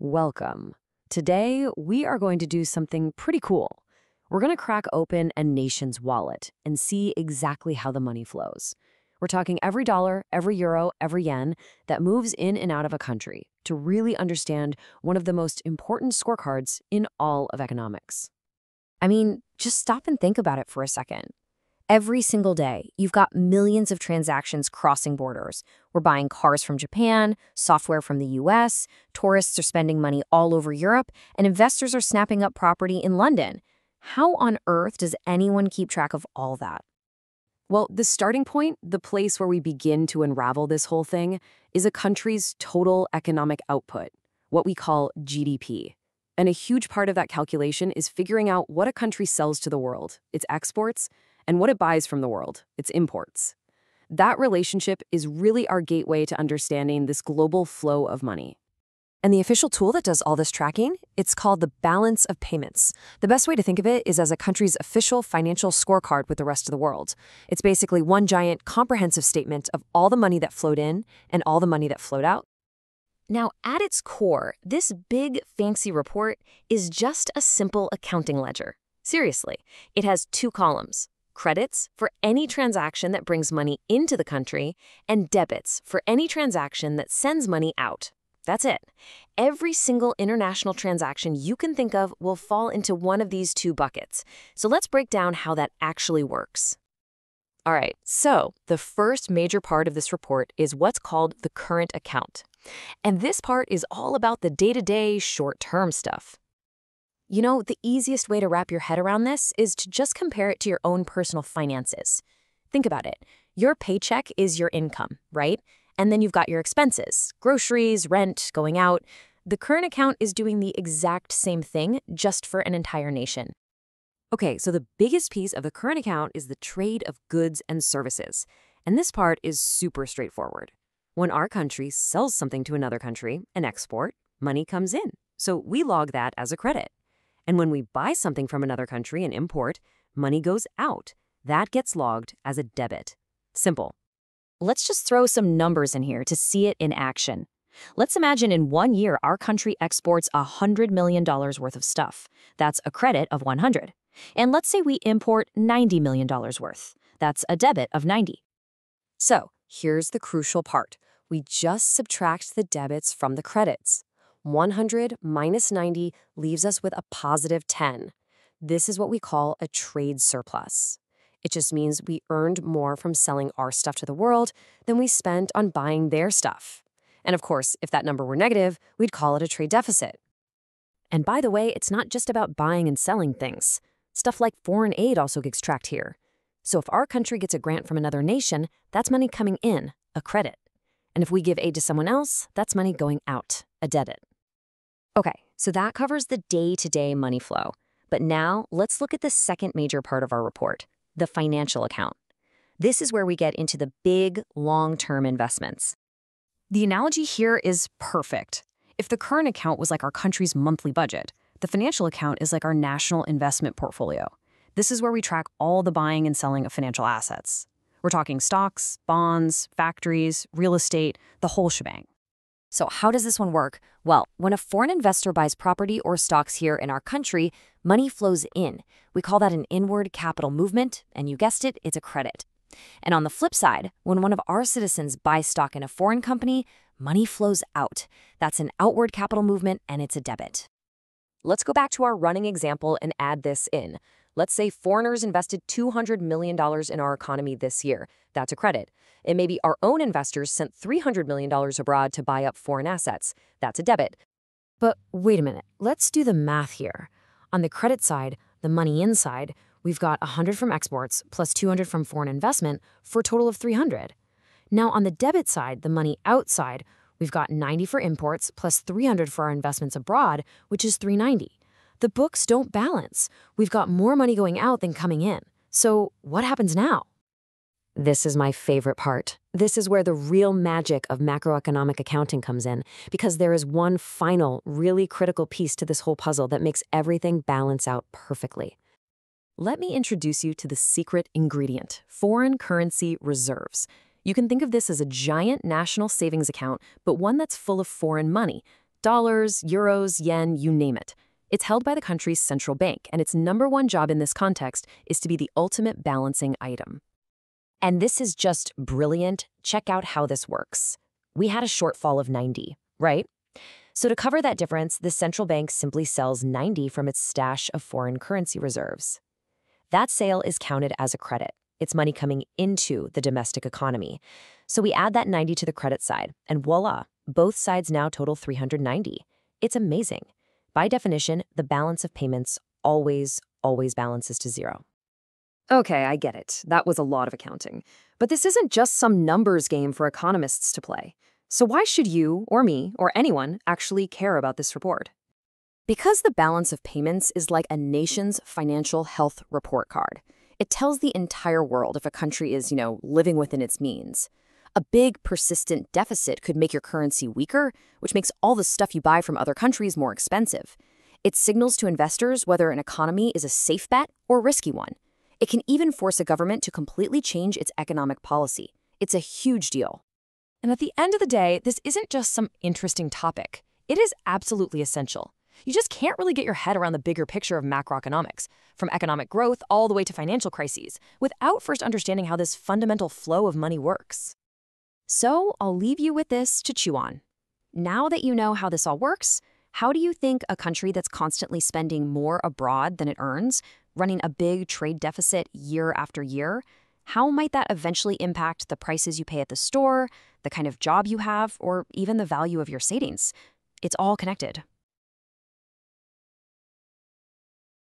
Welcome. Today, we are going to do something pretty cool. We're going to crack open a nation's wallet and see exactly how the money flows. We're talking every dollar, every euro, every yen that moves in and out of a country to really understand one of the most important scorecards in all of economics. I mean, just stop and think about it for a second. Every single day, you've got millions of transactions crossing borders. We're buying cars from Japan, software from the US, tourists are spending money all over Europe, and investors are snapping up property in London. How on earth does anyone keep track of all that? Well, the starting point, the place where we begin to unravel this whole thing, is a country's total economic output, what we call GDP. And a huge part of that calculation is figuring out what a country sells to the world, its exports, and what it buys from the world, its imports. That relationship is really our gateway to understanding this global flow of money. And the official tool that does all this tracking, it's called the balance of payments. The best way to think of it is as a country's official financial scorecard with the rest of the world. It's basically one giant comprehensive statement of all the money that flowed in and all the money that flowed out. Now, at its core, this big, fancy report is just a simple accounting ledger. Seriously, it has two columns: credits for any transaction that brings money into the country, and debits for any transaction that sends money out. That's it. Every single international transaction you can think of will fall into one of these two buckets. So let's break down how that actually works. All right, so the first major part of this report is what's called the current account. And this part is all about the day-to-day, short-term stuff. You know, the easiest way to wrap your head around this is to just compare it to your own personal finances. Think about it. Your paycheck is your income, right? And then you've got your expenses, groceries, rent, going out. The current account is doing the exact same thing, just for an entire nation. Okay, so the biggest piece of the current account is the trade of goods and services. And this part is super straightforward. When our country sells something to another country, an export, money comes in. So we log that as a credit. And when we buy something from another country, an import, money goes out. That gets logged as a debit. Simple. Let's just throw some numbers in here to see it in action. Let's imagine in 1 year, our country exports $100 million worth of stuff. That's a credit of 100. And let's say we import $90 million worth. That's a debit of 90. So here's the crucial part. We just subtract the debits from the credits. 100 minus 90 leaves us with a positive 10. This is what we call a trade surplus. It just means we earned more from selling our stuff to the world than we spent on buying their stuff. And of course, if that number were negative, we'd call it a trade deficit. And by the way, it's not just about buying and selling things. Stuff like foreign aid also gets tracked here. So if our country gets a grant from another nation, that's money coming in, a credit. And if we give aid to someone else, that's money going out, a debit. Okay, so that covers the day-to-day money flow. But now let's look at the second major part of our report, the financial account. This is where we get into the big, long-term investments. The analogy here is perfect. If the current account was like our country's monthly budget, the financial account is like our national investment portfolio. This is where we track all the buying and selling of financial assets. We're talking stocks, bonds, factories, real estate, the whole shebang. So how does this one work? Well, when a foreign investor buys property or stocks here in our country, money flows in. We call that an inward capital movement, and you guessed it, it's a credit. And on the flip side, when one of our citizens buys stock in a foreign company, money flows out. That's an outward capital movement, and it's a debit. Let's go back to our running example and add this in. Let's say foreigners invested $200 million in our economy this year. That's a credit. And maybe our own investors sent $300 million abroad to buy up foreign assets. That's a debit. But wait a minute. Let's do the math here. On the credit side, the money inside, we've got 100 from exports plus 200 from foreign investment for a total of 300. Now on the debit side, the money outside, we've got 90 for imports plus 300 for our investments abroad, which is 390. The books don't balance. We've got more money going out than coming in. So what happens now? This is my favorite part. This is where the real magic of macroeconomic accounting comes in, because there is one final, really critical piece to this whole puzzle that makes everything balance out perfectly. Let me introduce you to the secret ingredient, foreign currency reserves. You can think of this as a giant national savings account, but one that's full of foreign money. Dollars, euros, yen, you name it. It's held by the country's central bank, and its number one job in this context is to be the ultimate balancing item. And this is just brilliant. Check out how this works. We had a shortfall of 90, right? So to cover that difference, the central bank simply sells 90 from its stash of foreign currency reserves. That sale is counted as a credit. It's money coming into the domestic economy. So we add that 90 to the credit side, and voila, both sides now total 390. It's amazing. By definition, the balance of payments always balances to zero. Okay, I get it. That was a lot of accounting. But this isn't just some numbers game for economists to play. So why should you, or me, or anyone actually care about this report? Because the balance of payments is like a nation's financial health report card. It tells the entire world if a country is, living within its means. A big, persistent deficit could make your currency weaker, which makes all the stuff you buy from other countries more expensive. It signals to investors whether an economy is a safe bet or a risky one. It can even force a government to completely change its economic policy. It's a huge deal. And at the end of the day, this isn't just some interesting topic. It is absolutely essential. You just can't really get your head around the bigger picture of macroeconomics, from economic growth all the way to financial crises, without first understanding how this fundamental flow of money works. So I'll leave you with this to chew on. Now that you know how this all works, how do you think a country that's constantly spending more abroad than it earns, running a big trade deficit year after year, how might that eventually impact the prices you pay at the store, the kind of job you have, or even the value of your savings? It's all connected.